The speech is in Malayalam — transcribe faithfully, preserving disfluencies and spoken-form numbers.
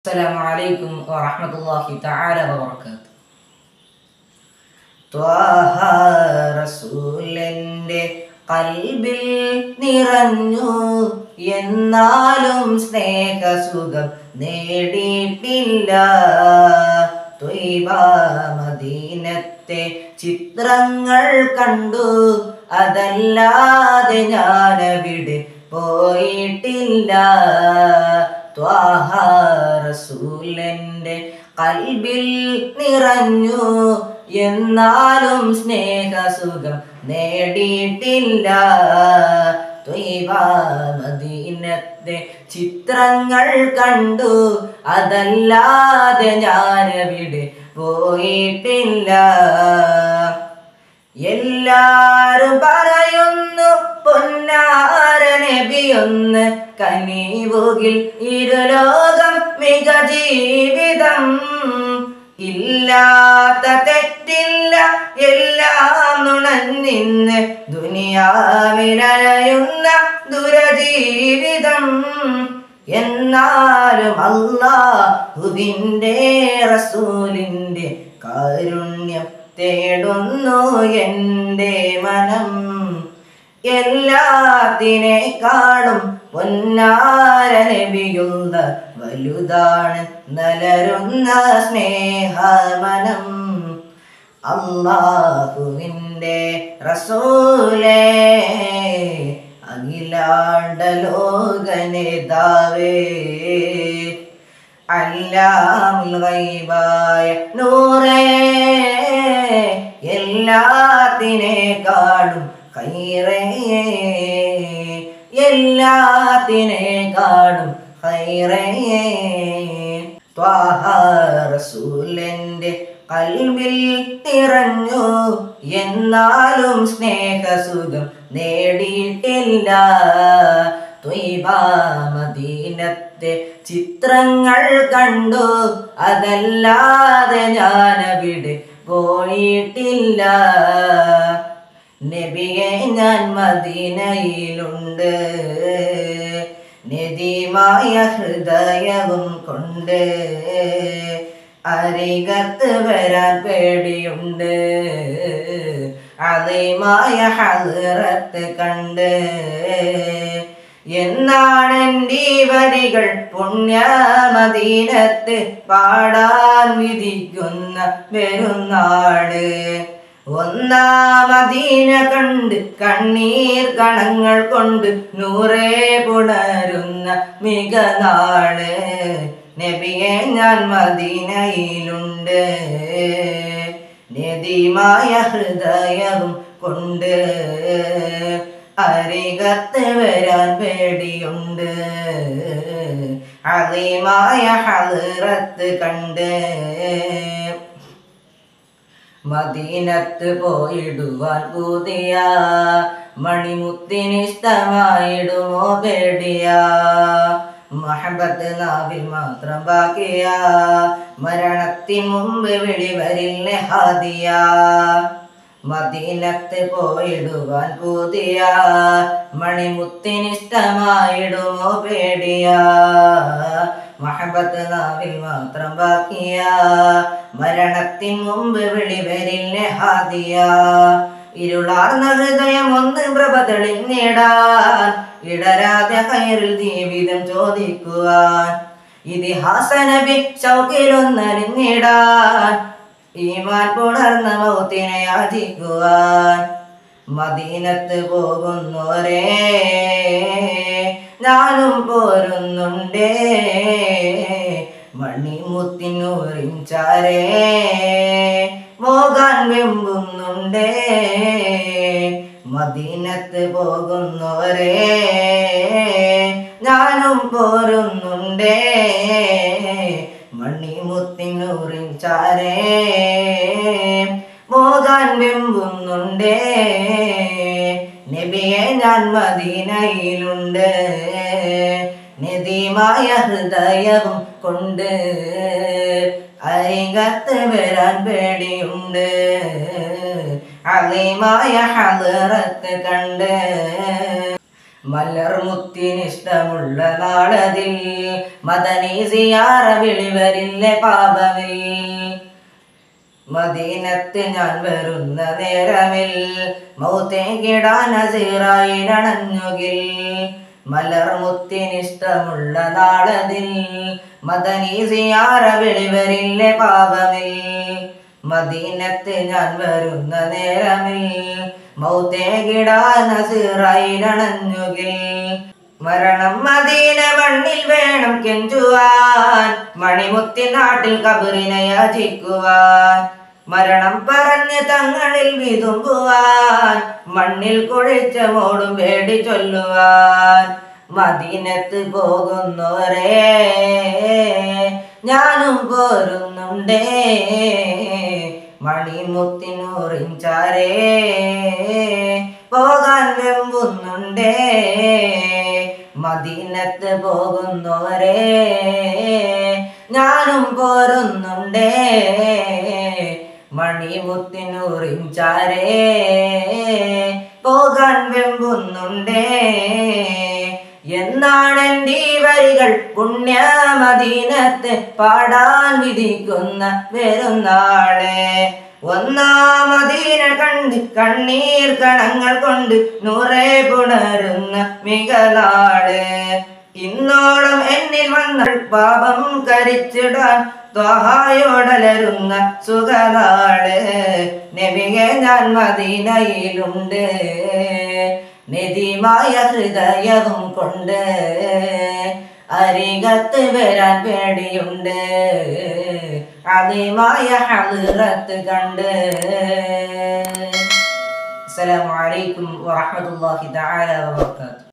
السلام عليكم ورحمة الله تعالى وبركاته. ത്വാഹ റസൂലിന്റെ കൽബിൽ നിറഞ്ഞു എന്നാലും സ്നേഹസുഖം നേടിയിട്ടില്ല. ത്വയ്ബ മദീനത്തെ ചിത്രങ്ങൾ കണ്ടു, അതല്ലാതെ ഞാനവിടെ പോയിട്ടില്ല. ത്വാഹ റസൂലിന്റെ കൽബിൽ നിറഞ്ഞു എന്നാലും സ്നേഹസുഖം നേടിയിട്ടില്ല. ത്വയ്ബ മദീനത്തെ ചിത്രങ്ങൾ കണ്ടു, അതല്ലാതെ ഞാനവിടെ പോയിട്ടില്ല. എല്ലാരും പറയുന്നു പൊന്നാര നബിയൊന്ന് കനിവുകിൽ ഇരുലോകം മിക ജീവിതം. ഇല്ലാത്ത തെറ്റില്ല എല്ലാം നുണഞ്ഞിന്ന് ദുനിയാവിലയുന്ന ദുരജീവിതം. എന്നാലും അല്ലാഹുവിൻ്റെ റസൂലിൻ്റെ കാരുണ്യം തേടുന്നു എൻ്റെ മനം. എല്ലാത്തിനേക്കാളും പൊന്നാര നബിയുള്ള വലുതാണ് നലരുന്ന സ്നേഹമനം. അല്ലാഹുവിൻ്റെ റസൂലേ, അഖിലാണ്ട ലോകനേതാവേ, അല്ലാമുൽ ഗൈബായ നൂറേ, എല്ലാത്തിനേക്കാളും ഖൈറേ, എല്ലാത്തിനേക്കാളും ഖൈറേ. ത്വാഹ റസൂലിന്റെ കൽബിൽ നിറഞ്ഞു എന്നാലും സ്നേഹസുഖം നേടിയിട്ടില്ല. ത്വയ്ബ മദീനത്തെ ചിത്രങ്ങൾ കണ്ടു, അതല്ലാതെ ഞാനവിടെ പോയിട്ടില്ല. നബിയെ ഞാൻ മദീനയിലുണ്ട്, നദീമായ ഹൃദയവും കൊണ്ട്. അരികത്ത് വരാൻ പേടിയുണ്ട്, അദീമായ ഹദ്റത്ത് കണ്ട്. എന്നാണെൻ്റെ വരികൾ പുണ്യ മദീനത്ത് പാടാൻ വിധിക്കുന്ന പെരുന്നാള്. ഒന്നാം മദീന കണ്ട് കണ്ണീർ കണങ്ങൾ കൊണ്ട് നൂറേ പുണരുന്ന മിക നാള്. നബിയെ ഞാൻ മദീനയിലുണ്ട്, നദീമായ ഹൃദയവും കൊണ്ട്. അരികത്ത് വരാൻ പേടിയുണ്ട്, അദീമായ ഹദ്റത്ത് കണ്ട്. മദീനത്ത് പോയിടുവാൻ പൂതിയ, മണിമുത്തിനിഷ്ടമായിടുമോ പേടിയ. മഹബത്ത് നാവിൽ മാത്രം ബാക്കിയ, മരണത്തിൻ മുമ്പ് വെളിവരില്ല ഹാദിയ. മദീനത്ത് പോയിടുവാൻ പൂതിയ, മണിമുത്തിനിഷ്ടമായിടുമോ പേടിയ. മഹബത്ത് നാവിൽ മാത്രം ബാക്കിയ, മരണത്തിൻ മുമ്പ് വെളിവരില്ല ഹാദിയ. ഇരുളാർന്ന ഹൃദയം ഒന്ന് പ്രഭ തെളിഞ്ഞിടാൻ, ഇടരാതെ ഖൈറിൽ ജീവിതം ചോദിക്കുവാൻ. ഇതിഹാസ നബി ശൗക്കിലൊന്നലിഞ്ഞിടാൻ, ഈമാൻ പുണർന്ന മൗത്തിനെ യാചിക്കുവാൻ. മദീനത്ത് പോകുന്നോരേ, ഞാനും പോരുന്നുണ്ടേ, മണിമുത്തിനൂറിഞ്ചാരേ, മോകാൻ വെമ്പുന്നുണ്ടേ. മദീനത്ത് പോകുന്നോരേ, ഞാനും പോരുന്നുണ്ടേ, മണിമുത്തിനൂറിഞ്ചാരേ, മോകാൻ വെമ്പുന്നുണ്ടേ. നബിയെ ഞാൻ മദീനയിലുണ്ട്, നദീമായ ഹൃദയവും കൊണ്ട്. അരികത്ത് വരാൻ പേടിയുണ്ട്, അദീമായ ഹദ്റത്ത് കണ്ട്. മലർമുത്തിനിഷ്ടമുള്ള നാളതിൽ മദനി സിയാറ വിളിവരില്ലേ പാപമിൽ. മദീനത്ത് ഞാൻ വരുന്ന നേരമിൽ മൗത്തേ കിടാൻ അസീറായി നനഞ്ഞുകിൽ. മലർമുത്തിനിഷ്ടമുള്ള നാളതിൽ മദനി സിയാറ വിളിവരില്ലേ പാപമിൽ. മദീനത്ത് ഞാൻ വരുന്ന നേരമിൽ മൗത്തേ കിടാൻ അസീറായി നനഞ്ഞുകിൽ. മരണം മദീന മണ്ണിൽ വേണം കെഞ്ചുവാൻ, മണിമുത്തി നാട്ടിൽ കബറിനെ യാചിക്കുവാൻ. മരണം പറഞ്ഞ് തങ്ങളിൽ വിതുമ്പുവാൻ, മണ്ണിൽ കുഴിച്ച മോടും പേടി ചൊല്ലുവാൻ. മദീനത്ത് പോകുന്നോരേ ഞാനും പോരുന്നുണ്ടേ, മണിമുത്തിനൂറിഞ്ചാരേ പോകാൻ വെമ്പുന്നുണ്ടേ. മദീനത്ത് പോകുന്നോരേ ഞാനും പോരുന്നുണ്ടേ, മണിമുത്തിനൂറിഞ്ചാരേ പോകാൻ വെമ്പുന്നുണ്ടേ. എന്നാണെൻ്റെ വരികൾ പുണ്യ മദീനത്ത് പാടാൻ വിധിക്കുന്ന വരുന്നാളെ. ഒന്നാം മദീന കണ്ട് കണ്ണീർ കണങ്ങൾ കൊണ്ട് നൂറെ പുണരുന്ന മികനാള്. ഇന്നോളം എന്നിൽ വന്ന പാപം കരിച്ചിടാൻ ത്വഹായോടലരുന്ന സുഖനാള്. നബിയെ ഞാൻ മദീനയിലുണ്ട്, നിധിമായ ഹൃദയവും കൊണ്ട്. അരികത്ത് വരാൻ പേടിയുണ്ട്, അതിമായ ഹദ്റത്ത് കണ്ട്. അസ്സലാമു അലൈക്കും വറഹ്മത്തുള്ളാഹി തആല വബറകാതുഹു.